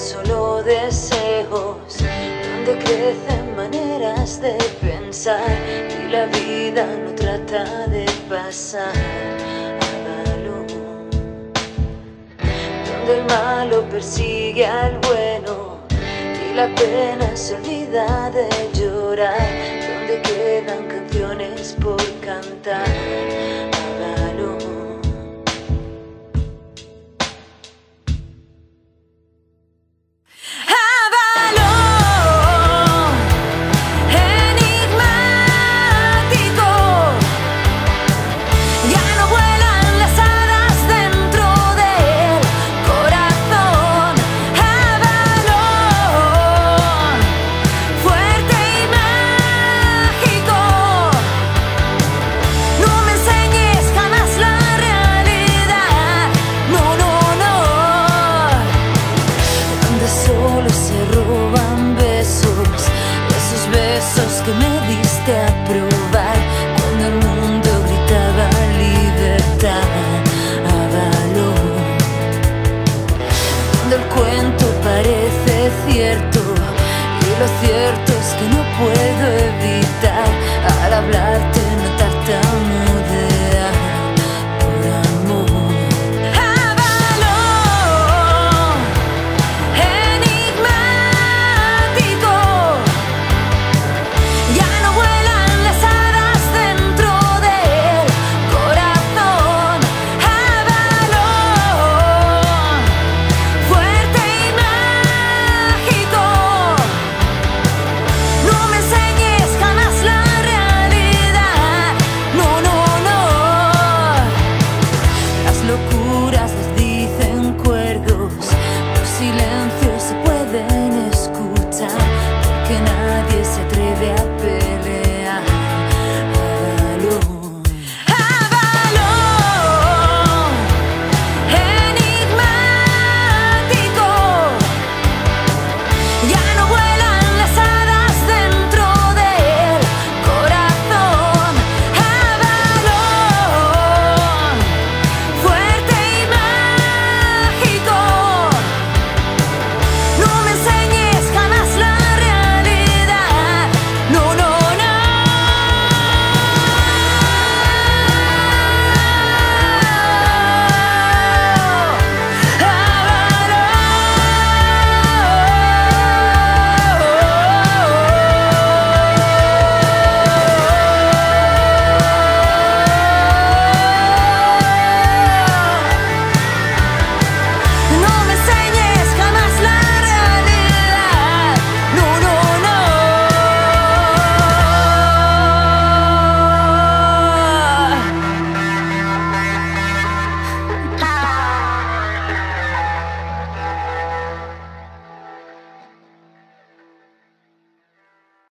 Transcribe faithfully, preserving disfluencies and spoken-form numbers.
solo deseos, donde crecen maneras de pensar y la vida no trata de pasar a balón, donde el malo persigue al bueno y la pena se olvida de llorar, donde quedan canciones por cantar a balón. Que me diste a probar cuando el mundo gritaba libertad a balón, donde el cuento parece cierto y lo cierto es que no puedo